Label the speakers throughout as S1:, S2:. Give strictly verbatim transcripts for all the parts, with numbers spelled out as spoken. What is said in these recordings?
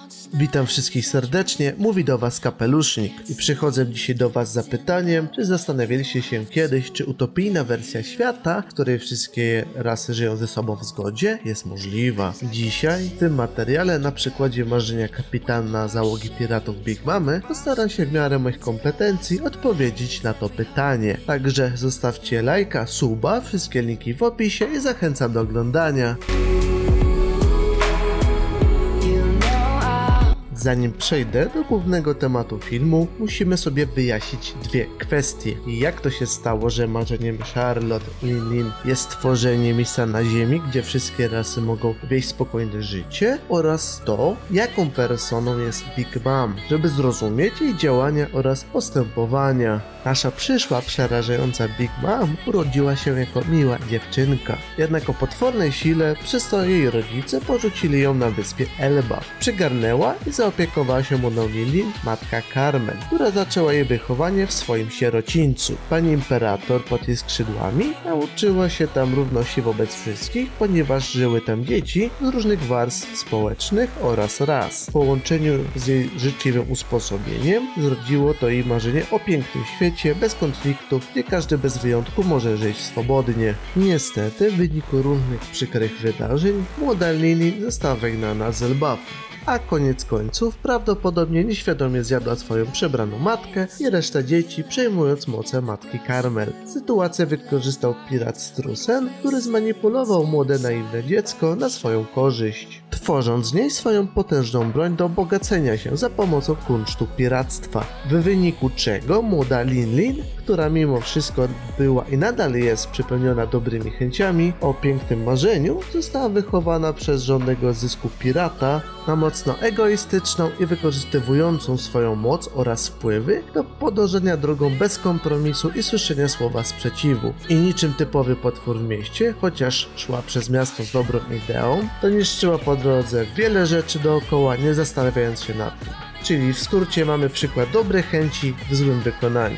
S1: Witam wszystkich serdecznie, mówi do was Kapelusznik i przychodzę dzisiaj do was z zapytaniem, czy zastanawialiście się kiedyś, czy utopijna wersja świata, w której wszystkie rasy żyją ze sobą w zgodzie, jest możliwa. Dzisiaj w tym materiale na przykładzie marzenia kapitana załogi piratów Big Mamy postaram się w miarę moich kompetencji odpowiedzieć na to pytanie. Także zostawcie lajka, suba, wszystkie linki w opisie i zachęcam do oglądania. Zanim przejdę do głównego tematu filmu, musimy sobie wyjaśnić dwie kwestie. Jak to się stało, że marzeniem Charlotte Lin-Lin jest stworzenie miejsca na ziemi, gdzie wszystkie rasy mogą wieść spokojne życie, oraz to, jaką personą jest Big Mom, żeby zrozumieć jej działania oraz postępowania. Nasza przyszła, przerażająca Big Mom urodziła się jako miła dziewczynka. Jednak o potwornej sile, przez to jej rodzice porzucili ją na wyspie Elbaf. Przygarnęła i zaopiekowała się młodą Lin-Lin matka Carmen, która zaczęła jej wychowanie w swoim sierocińcu. Pani imperator pod jej skrzydłami nauczyła się tam równości wobec wszystkich, ponieważ żyły tam dzieci z różnych warstw społecznych oraz ras. W połączeniu z jej życzliwym usposobieniem zrodziło to jej marzenie o pięknym świecie bez konfliktów, gdzie każdy bez wyjątku może żyć swobodnie. Niestety, w wyniku różnych przykrych wydarzeń, młoda Lin-Lin została wygnana z Elbafu. A koniec końców prawdopodobnie nieświadomie zjadła swoją przebraną matkę i resztę dzieci, przejmując moce matki Carmel. Sytuację wykorzystał pirat Strusen, który zmanipulował młode naiwne dziecko na swoją korzyść, tworząc z niej swoją potężną broń do bogacenia się za pomocą kunsztu piractwa. W wyniku czego młoda Lin-Lin, która mimo wszystko była i nadal jest przepełniona dobrymi chęciami o pięknym marzeniu, została wychowana przez żądnego zysku pirata na mocno egoistyczną i wykorzystywującą swoją moc oraz wpływy do podążania drogą bez kompromisu i słyszenia słowa sprzeciwu. I niczym typowy potwór w mieście, chociaż szła przez miasto z dobrą ideą, to niszczyła po drodze wiele rzeczy dookoła, nie zastanawiając się nad tym. Czyli w skrócie mamy przykład dobrej chęci w złym wykonaniu.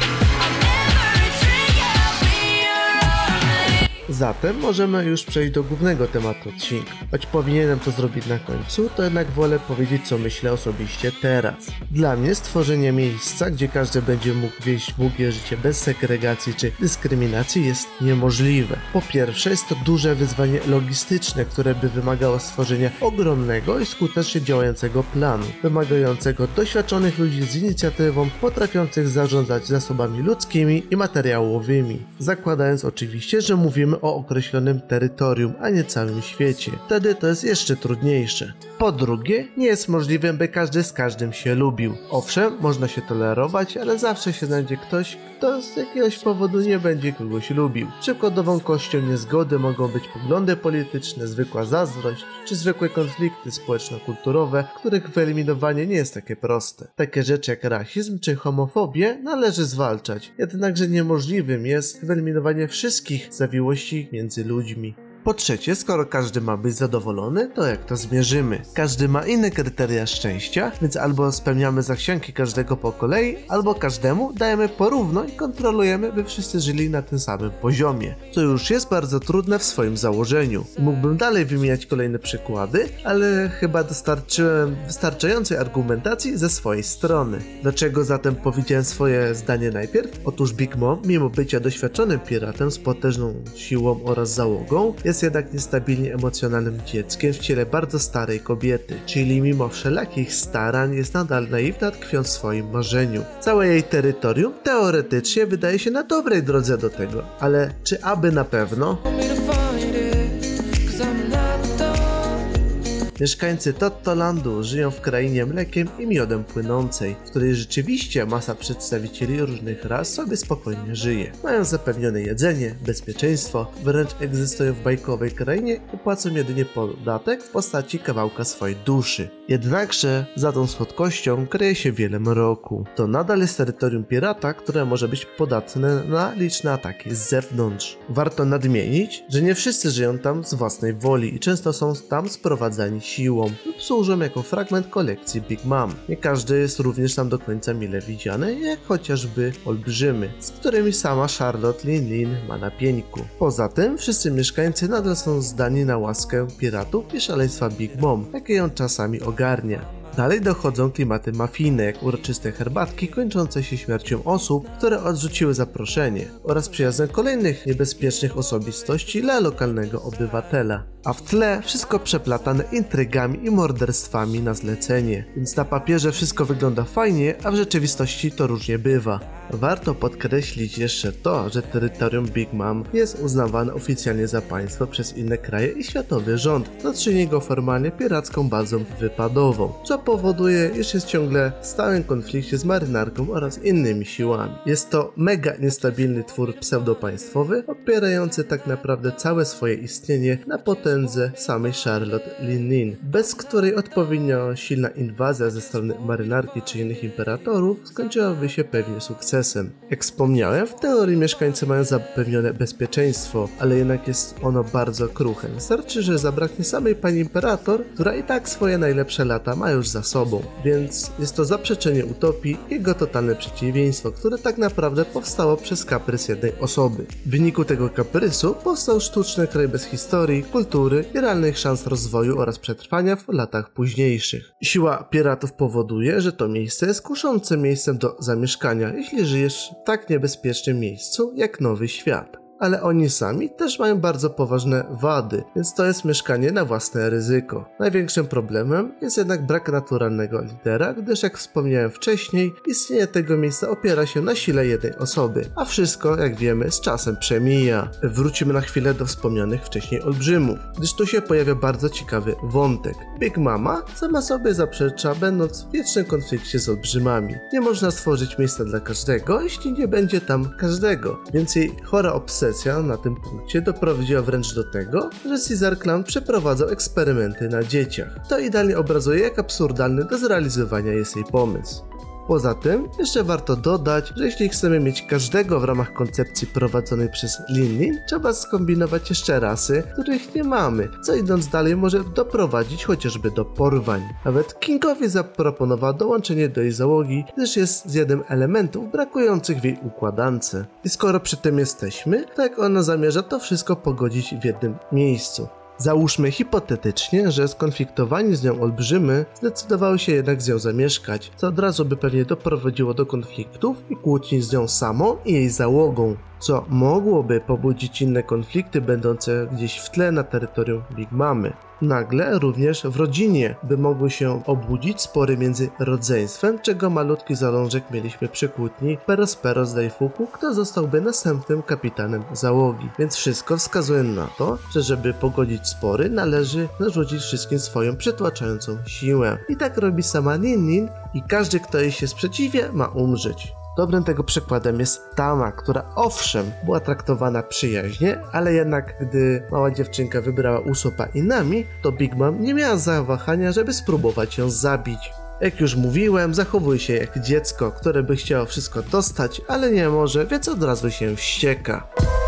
S1: Zatem możemy już przejść do głównego tematu odcinka. Choć powinienem to zrobić na końcu, to jednak wolę powiedzieć, co myślę osobiście teraz. Dla mnie stworzenie miejsca, gdzie każdy będzie mógł wieść długie życie bez segregacji czy dyskryminacji jest niemożliwe. Po pierwsze, jest to duże wyzwanie logistyczne, które by wymagało stworzenia ogromnego i skutecznie działającego planu, wymagającego doświadczonych ludzi z inicjatywą, potrafiących zarządzać zasobami ludzkimi i materiałowymi. Zakładając oczywiście, że mówimy o określonym terytorium, a nie całym świecie. Wtedy to jest jeszcze trudniejsze. Po drugie, nie jest możliwe, by każdy z każdym się lubił. Owszem, można się tolerować, ale zawsze się znajdzie ktoś, kto z jakiegoś powodu nie będzie kogoś lubił. Przykładową kością niezgody mogą być poglądy polityczne, zwykła zazdrość, czy zwykłe konflikty społeczno-kulturowe, których wyeliminowanie nie jest takie proste. Takie rzeczy jak rasizm czy homofobię należy zwalczać, jednakże niemożliwym jest wyeliminowanie wszystkich zawiłości między ludźmi. Po trzecie, skoro każdy ma być zadowolony, to jak to zmierzymy? Każdy ma inne kryteria szczęścia, więc albo spełniamy zachcianki każdego po kolei, albo każdemu dajemy porówno i kontrolujemy, by wszyscy żyli na tym samym poziomie. To już jest bardzo trudne w swoim założeniu. Mógłbym dalej wymieniać kolejne przykłady, ale chyba dostarczyłem wystarczającej argumentacji ze swojej strony. Dlaczego zatem powiedziałem swoje zdanie najpierw? Otóż Big Mom, mimo bycia doświadczonym piratem z potężną siłą oraz załogą, jest jest jednak niestabilnie emocjonalnym dzieckiem w ciele bardzo starej kobiety, czyli mimo wszelakich starań jest nadal naiwna, tkwiąc w swoim marzeniu. Całe jej terytorium teoretycznie wydaje się na dobrej drodze do tego, ale czy aby na pewno? Mieszkańcy Tottolandu żyją w krainie mlekiem i miodem płynącej, w której rzeczywiście masa przedstawicieli różnych ras sobie spokojnie żyje. Mają zapewnione jedzenie, bezpieczeństwo, wręcz egzystują w bajkowej krainie i płacą jedynie podatek w postaci kawałka swojej duszy. Jednakże za tą słodkością kryje się wiele mroku. To nadal jest terytorium pirata, które może być podatne na liczne ataki z zewnątrz. Warto nadmienić, że nie wszyscy żyją tam z własnej woli i często są tam sprowadzani siłą lub służą jako fragment kolekcji Big Mom. Nie każdy jest również tam do końca mile widziany, jak chociażby olbrzymy, z którymi sama Charlotte Lin Lin ma na pieńku. Poza tym wszyscy mieszkańcy nadal są zdani na łaskę piratów i szaleństwa Big Mom, jakie ją czasami ogarnia. Dalej dochodzą klimaty mafijne, jak uroczyste herbatki kończące się śmiercią osób, które odrzuciły zaproszenie, oraz przyjazdem kolejnych niebezpiecznych osobistości dla lokalnego obywatela. A w tle wszystko przeplatane intrygami i morderstwami na zlecenie, więc na papierze wszystko wygląda fajnie, a w rzeczywistości to różnie bywa. Warto podkreślić jeszcze to, że terytorium Big Mom jest uznawane oficjalnie za państwo przez inne kraje i światowy rząd, co czyni go formalnie piracką bazą wypadową, co powoduje, iż jest ciągle w stałym konflikcie z marynarką oraz innymi siłami. Jest to mega niestabilny twór pseudopaństwowy, opierający tak naprawdę całe swoje istnienie na potędze samej Charlotte Lin Lin, bez której odpowiednio silna inwazja ze strony marynarki czy innych imperatorów skończyłaby się pewnie sukcesem. Jak wspomniałem, w teorii mieszkańcy mają zapewnione bezpieczeństwo, ale jednak jest ono bardzo kruche. Wystarczy, że zabraknie samej pani imperator, która i tak swoje najlepsze lata ma już za sobą, więc jest to zaprzeczenie utopii i jego totalne przeciwieństwo, które tak naprawdę powstało przez kaprys jednej osoby. W wyniku tego kaprysu powstał sztuczny kraj bez historii, kultury i realnych szans rozwoju oraz przetrwania w latach późniejszych. Siła piratów powoduje, że to miejsce jest kuszącym miejscem do zamieszkania, jeśli żyjesz w tak niebezpiecznym miejscu jak Nowy Świat. Ale oni sami też mają bardzo poważne wady, więc to jest mieszkanie na własne ryzyko. Największym problemem jest jednak brak naturalnego lidera, gdyż jak wspomniałem wcześniej, istnienie tego miejsca opiera się na sile jednej osoby, a wszystko, jak wiemy, z czasem przemija. Wrócimy na chwilę do wspomnianych wcześniej olbrzymów, gdyż tu się pojawia bardzo ciekawy wątek. Big Mama sama sobie zaprzecza, będąc w wiecznym konflikcie z olbrzymami. Nie można stworzyć miejsca dla każdego, jeśli nie będzie tam każdego, więc jej chora obsesja na tym punkcie doprowadziła wręcz do tego, że Caesar Clown przeprowadzał eksperymenty na dzieciach. To idealnie obrazuje, jak absurdalny do zrealizowania jest jej pomysł. Poza tym, jeszcze warto dodać, że jeśli chcemy mieć każdego w ramach koncepcji prowadzonej przez Lin Lin, trzeba skombinować jeszcze rasy, których nie mamy, co idąc dalej może doprowadzić chociażby do porwań. Nawet Kingowi zaproponował dołączenie do jej załogi, gdyż jest z jednym elementów brakujących w jej układance. I skoro przy tym jesteśmy, to jak ona zamierza to wszystko pogodzić w jednym miejscu. Załóżmy hipotetycznie, że skonfliktowani z nią olbrzymy zdecydowały się jednak z nią zamieszkać, co od razu by pewnie doprowadziło do konfliktów i kłótni z nią samą i jej załogą, co mogłoby pobudzić inne konflikty będące gdzieś w tle na terytorium Big Mamy. Nagle również w rodzinie by mogły się obudzić spory między rodzeństwem, czego malutki zalążek mieliśmy przy kłótni Perospero Daifuku, kto zostałby następnym kapitanem załogi. Więc wszystko wskazuje na to, że żeby pogodzić spory, należy narzucić wszystkim swoją przytłaczającą siłę. I tak robi sama Lin Lin i każdy, kto jej się sprzeciwia, ma umrzeć. Dobrym tego przykładem jest Tama, która owszem była traktowana przyjaźnie, ale jednak gdy mała dziewczynka wybrała Usopa i Nami, to Big Mom nie miała zawahania, żeby spróbować ją zabić. Jak już mówiłem, zachowuje się jak dziecko, które by chciało wszystko dostać, ale nie może, więc od razu się wścieka.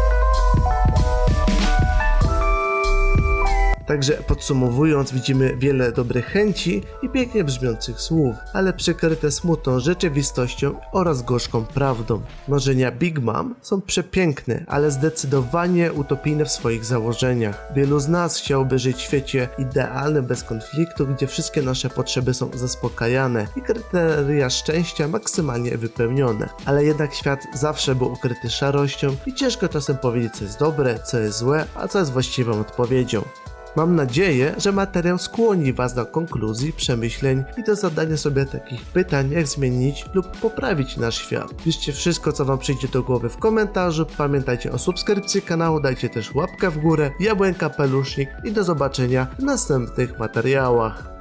S1: Także podsumowując, widzimy wiele dobrych chęci i pięknie brzmiących słów, ale przykryte smutną rzeczywistością oraz gorzką prawdą. Marzenia Big Mom są przepiękne, ale zdecydowanie utopijne w swoich założeniach. Wielu z nas chciałoby żyć w świecie idealnym, bez konfliktu, gdzie wszystkie nasze potrzeby są zaspokajane i kryteria szczęścia maksymalnie wypełnione. Ale jednak świat zawsze był ukryty szarością i ciężko czasem powiedzieć, co jest dobre, co jest złe, a co jest właściwą odpowiedzią. Mam nadzieję, że materiał skłoni Was do konkluzji, przemyśleń i do zadania sobie takich pytań, jak zmienić lub poprawić nasz świat. Piszcie wszystko, co Wam przyjdzie do głowy w komentarzu, pamiętajcie o subskrypcji kanału, dajcie też łapkę w górę, Jabłek Kapelusznik i do zobaczenia w następnych materiałach.